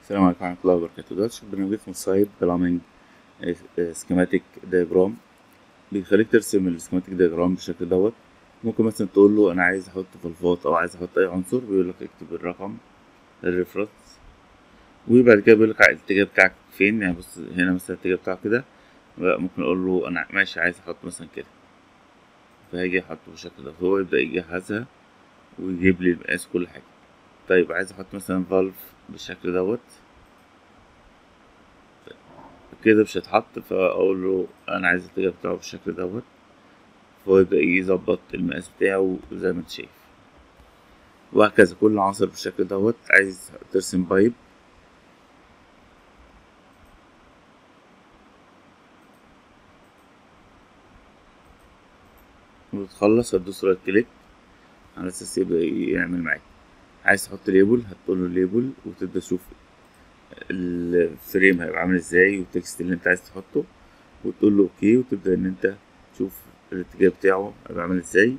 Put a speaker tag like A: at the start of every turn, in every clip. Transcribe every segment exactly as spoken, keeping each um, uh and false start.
A: السلام عليكم ورحمة الله وبركاته. دلوقتي شوف برنامج اسمه سايت بلامينج سكيماتيك دايجرام، بيخليك ترسم السكيماتيك دايجرام بالشكل دوت. ممكن مثلا تقول له انا عايز احط فالفات او عايز احط اي عنصر، بيقول لك اكتب الرقم الريفرنس، وبعد كده بيقول لك الاتجاه بتاعك فين. يعني بص هنا مثلا الاتجاه بتاعك كده، ممكن اقول له انا ماشي عايز احط مثلا كده، فهيجي احطه بالشكل ده، فهو يبدأ يجهزها ويجيب لي المقاس كل حاجة. طيب عايز احط مثلا فالف بالشكل دوت كده، مش هتحط، فاقول له انا عايز الاتجاه بتاعه بالشكل دوت، فهو يبدأ يظبط المقاس بتاعه زي ما انت شايف. وهكذا كل عنصر بالشكل دوت. عايز ترسم بايب، وتخلص هتدوس رايت كليك على اساس يبدأ يعمل معاك. عايز تحط ليبل، هتقول له ليبل وتبدأ تشوف الفريم هيبقى عامل ازاي والتكست اللي انت عايز تحطه، وتقول له اوكي، وتبدأ ان انت تشوف الاتجاه بتاعه هيبقى عامل ازاي.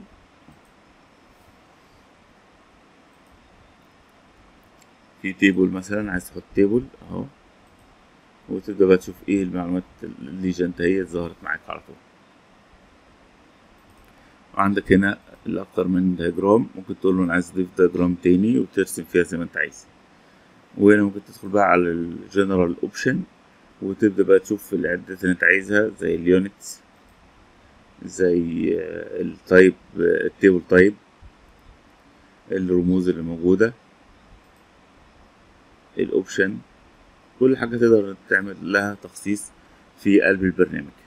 A: في تيبل مثلا عايز تحط تيبل اهو، وتبدأ بقى تشوف ايه المعلومات الليجنت هي ظهرت معاك على طول. وعندك هنا الأكتر من دياجرام، ممكن تقول له أنا عايز أضيف دياجرام تاني وترسم فيها زي ما أنت عايز. وهنا ممكن تدخل بقى على الجنرال اوبشن، وتبدأ بقى تشوف الإعدادات اللي أنت عايزها زي اليونتس، زي التايب، التيبل تايب، الرموز اللي موجودة، الأوبشن، كل حاجة تقدر تعمل لها تخصيص في قلب البرنامج.